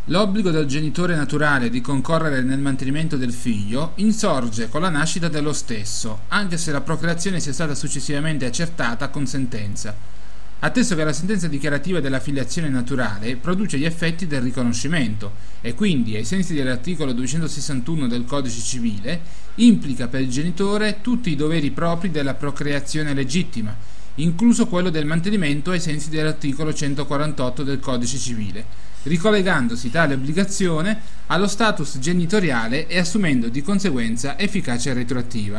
L'obbligo del genitore naturale di concorrere nel mantenimento del figlio insorge con la nascita dello stesso, anche se la procreazione sia stata successivamente accertata con sentenza, atteso che la sentenza dichiarativa della filiazione naturale produce gli effetti del riconoscimento e quindi, ai sensi dell'articolo 261 del Codice Civile, implica per il genitore tutti i doveri propri della procreazione legittima, incluso quello del mantenimento ai sensi dell'articolo 148 del Codice Civile, ricollegandosi tale obbligazione allo status genitoriale e assumendo di conseguenza efficacia retroattiva.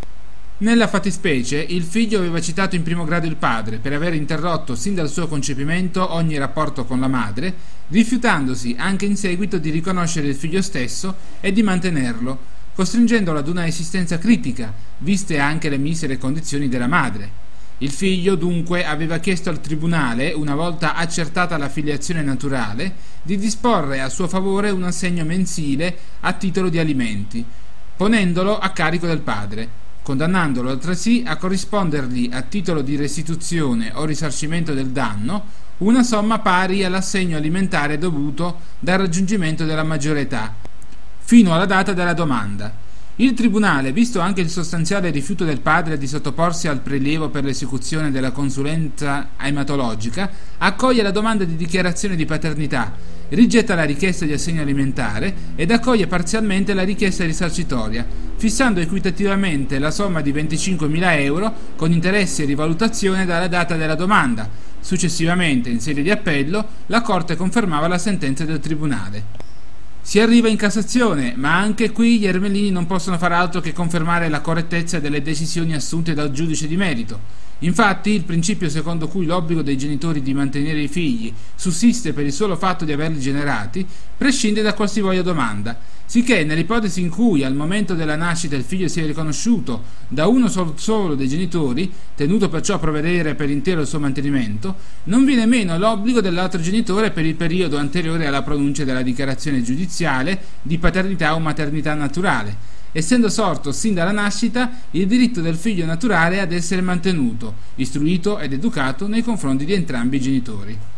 Nella fattispecie, il figlio aveva citato in primo grado il padre per aver interrotto sin dal suo concepimento ogni rapporto con la madre, rifiutandosi anche in seguito di riconoscere il figlio stesso e di mantenerlo, costringendolo ad una esistenza critica, viste anche le misere condizioni della madre. Il figlio dunque aveva chiesto al tribunale, una volta accertata la filiazione naturale, di disporre a suo favore un assegno mensile a titolo di alimenti, ponendolo a carico del padre, condannandolo altresì a corrispondergli a titolo di restituzione o risarcimento del danno una somma pari all'assegno alimentare dovuto dal raggiungimento della maggiore età, fino alla data della domanda. Il tribunale, visto anche il sostanziale rifiuto del padre di sottoporsi al prelievo per l'esecuzione della consulenza ematologica, accoglie la domanda di dichiarazione di paternità, rigetta la richiesta di assegno alimentare ed accoglie parzialmente la richiesta risarcitoria, fissando equitativamente la somma di 25.000 euro con interessi e rivalutazione dalla data della domanda. Successivamente, in sede di appello, la Corte confermava la sentenza del tribunale. Si arriva in Cassazione, ma anche qui gli ermellini non possono far altro che confermare la correttezza delle decisioni assunte dal giudice di merito. Infatti, il principio secondo cui l'obbligo dei genitori di mantenere i figli sussiste per il solo fatto di averli generati prescinde da qualsivoglia domanda, sicché nell'ipotesi in cui al momento della nascita il figlio sia riconosciuto da uno solo dei genitori, tenuto perciò a provvedere per intero il suo mantenimento, non viene meno l'obbligo dell'altro genitore per il periodo anteriore alla pronuncia della dichiarazione giudiziale di paternità o maternità naturale, essendo sorto sin dalla nascita il diritto del figlio naturale ad essere mantenuto, istruito ed educato nei confronti di entrambi i genitori.